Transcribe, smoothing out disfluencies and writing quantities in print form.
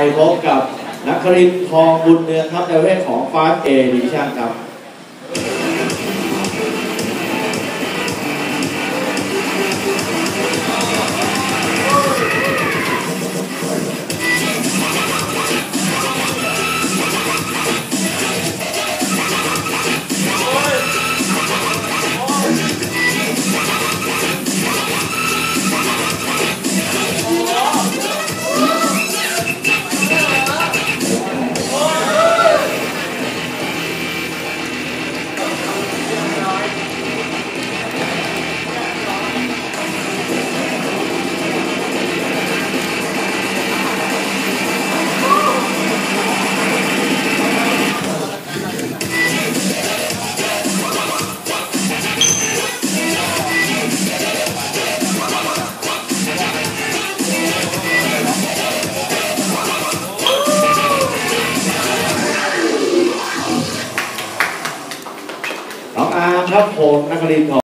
พบกับนครินทร์ทองบุญเนืองครับในประเภทของฟาสต์เอดิชั่นครับน้องอาร์มครับผมนครินทร์